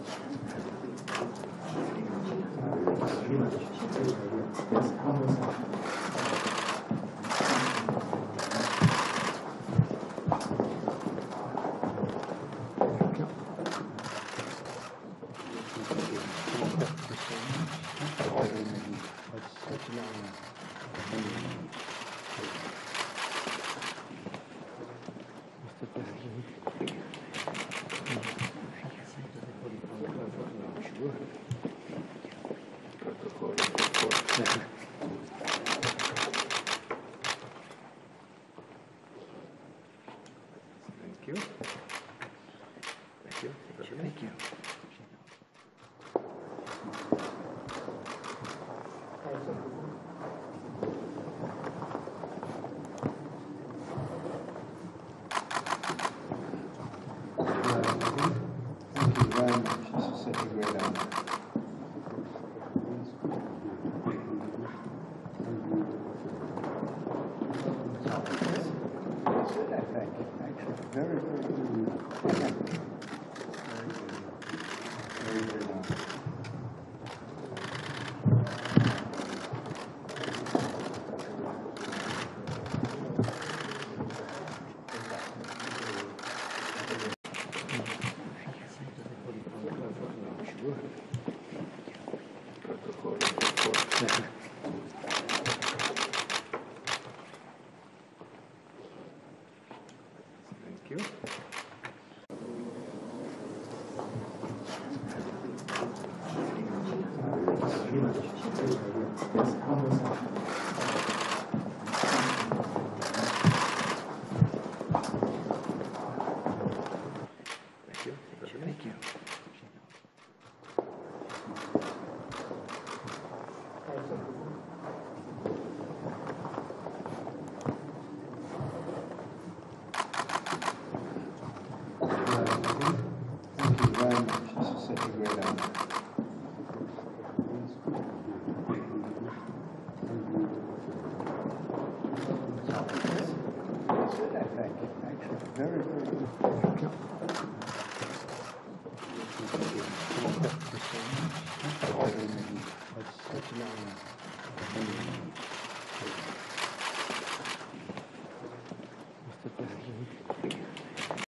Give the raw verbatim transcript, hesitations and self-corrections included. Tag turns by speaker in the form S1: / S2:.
S1: Thank you. Thank you. Thank you.
S2: Thank you very much. This is such a great honor. Thank you. Actually, very, very good. Very good. Very good honor.
S1: Thank you. Thank you. Thank you.
S2: Thank you very much. This is such a great honor. Thank you. Actually, very, very good. Thank you. Such an honor.